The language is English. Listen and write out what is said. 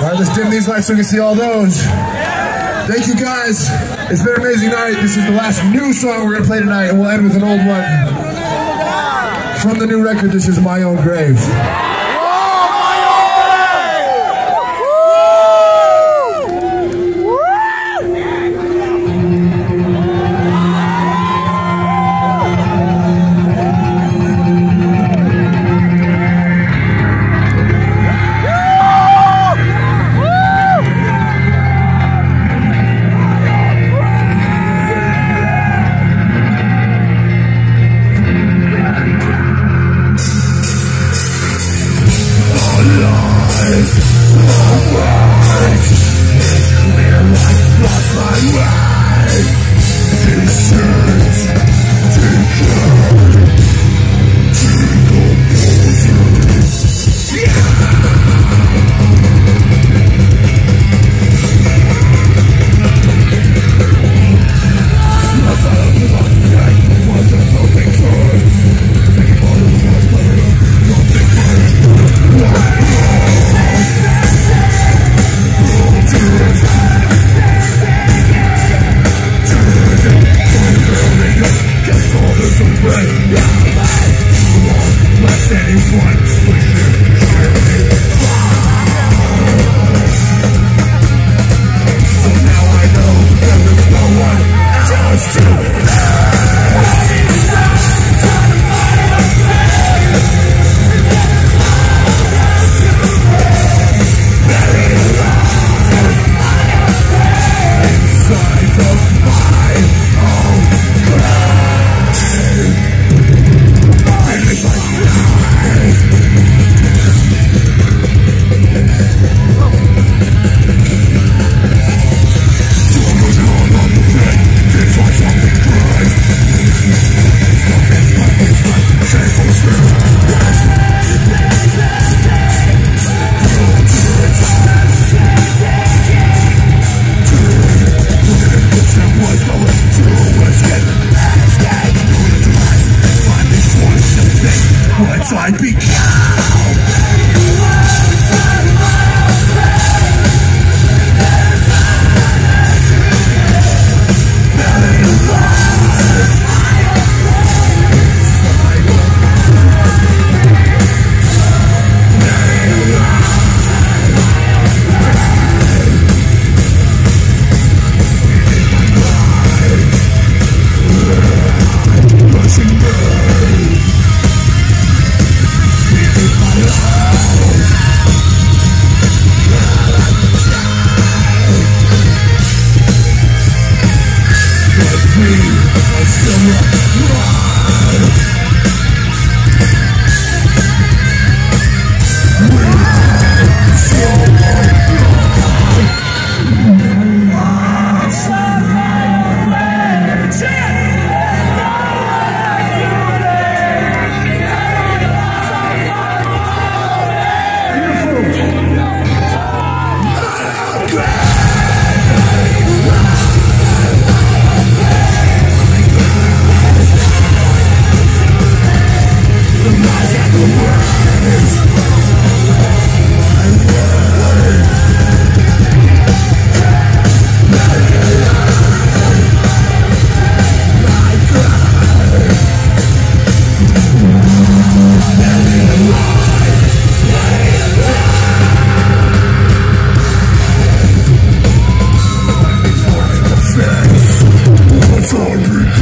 Alright, let's dim these lights so we can see all those. Thank you guys. It's been an amazing night. This is the last new song we're going to play tonight, and we'll end with an old one. From the new record, this is My Own Grave. I become. It's all